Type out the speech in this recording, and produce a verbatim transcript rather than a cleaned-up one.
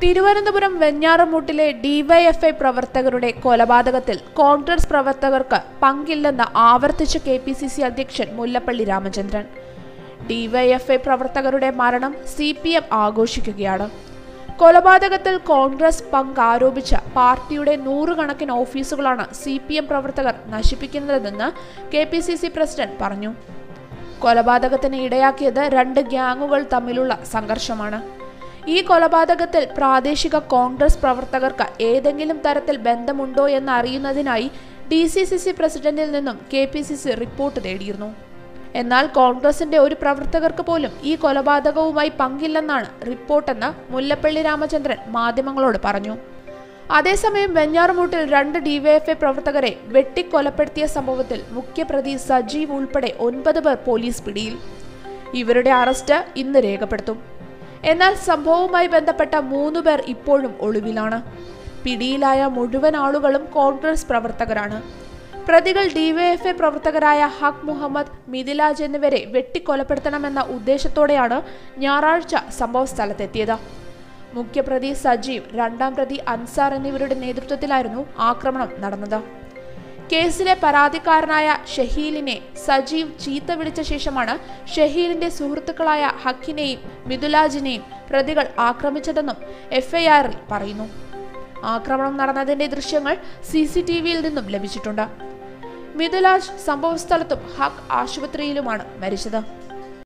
Thiruvananthapuram വെഞ്ഞാറമൂട്ടിലെ DYFI പ്രവർത്തകരുടെ കൊലപാതകത്തിൽ കോൺഗ്രസ് പ്രവർത്തകർക്ക് പങ്കില്ലെന്ന് ആവർത്തിച്ച കെ പി സി സി അധ്യക്ഷൻ മുല്ലപ്പള്ളി രാമചന്ദ്രൻ. ഡിവൈഎഫ്ഐ പ്രവർത്തകരുടെ മരണം സി പി എം ആഘോഷിക്കുകയാണ്. കൊലപാതകത്തിൽ കോൺഗ്രസ് പങ്ക് ആരോപിച്ച പാർട്ടിയുടെ നൂറുകണക്കിന് ഓഫീസുകളാണ് സി പി എം പ്രവർത്തകർ നശിപ്പിക്കുന്നതെന്ന് K P C C president പറഞ്ഞു. കൊലപാതകത്തിന് ഇടയാക്കിയത് രണ്ട് ഗ്യാങ്ങുകൾ തമ്മിലുള്ള സംഘർഷമാണ്. ഈ കൊലപാതകത്തിൽ പ്രാദേശിക കോൺഗ്രസ് പ്രവർത്തകർക്ക് ഏതെങ്കിലും തരത്തിൽ ബന്ധമുണ്ടോ എന്ന് അറിയുന്നതിനായി ഡി സി സി സി പ്രസിഡന്റിൽ നിന്നും K P C C report തേടിയിരുന്നു. എന്നാൽ കോൺഗ്രസിന്റെ ഒരു പ്രവർത്തകർക്ക് പോലും ഈ കൊലപാതകവുമായി പങ്കില്ലെന്നാണ് റിപ്പോർട്ടെന്ന് മുല്ലപ്പള്ളി രാമചന്ദ്രൻ മാധ്യമങ്ങളോട് പറഞ്ഞു. അതേസമയം വെഞ്ഞാറമൂട്ടിൽ രണ്ട് ഡിവൈഎഫ്ഐ പ്രവർത്തകരെ വെട്ടിക്കൊലപ്പെടുത്തിയ സംഭവത്തിൽ മുഖ്യപ്രതി സജീവ് ഉൾപ്പെടെ ഒൻപത് പേർ പോലീസ് പിടിയിൽ. ഇവരുടെ അറസ്റ്റ് ഇന്ന് രേഖപ്പെടുത്തും. എന്നാൽ സംഭവവുമായി ബന്ധപ്പെട്ട മൂന്നു പേർ ഇപ്പോഴും ഒളിവിലാണ്. പിടിയിലായ മുഴുവൻ ആളുകളും കോൺഗ്രസ് പ്രവർത്തകരാണ്. പ്രതികൾ ഡിവൈഎഫ്ഐ പ്രവർത്തകരായ ഹക് മുഹമ്മദ്, മിഥിലാജ് എന്നിവരെ വെട്ടിക്കൊലപ്പെടുത്തണമെന്ന ഉദ്ദേശത്തോടെയാണ് ഞായറാഴ്ച സംഭവ സ്ഥലത്തെത്തിയത്. മുഖ്യപ്രതി സജീവ്, രണ്ടാം പ്രതി അൻസാർ എന്നിവരുടെ നേതൃത്വത്തിലായിരുന്നു ആക്രമണം നടന്നത്. കേസിലെ പരാതിക്കാരനായ ഷഹീലിനെ സജീവ് ചീത്ത വിളിച്ച ശേഷമാണ് ഷഹീലിന്റെ സുഹൃത്തുക്കളായ ഹക്കിനെയും മിഥുലാജിനെയും പ്രതികൾ ആക്രമിച്ചതെന്നും എഫ്ഐആറിൽ പറയുന്നു. ആക്രമണം നടന്നതിന്റെ ദൃശ്യങ്ങൾ സി സി ടി വിയിൽ നിന്നും ലഭിച്ചിട്ടുണ്ട്. മിഥുലാജ് സംഭവസ്ഥലത്തും ഹക്ക് ആശുപത്രിയിലുമാണ് മരിച്ചത്.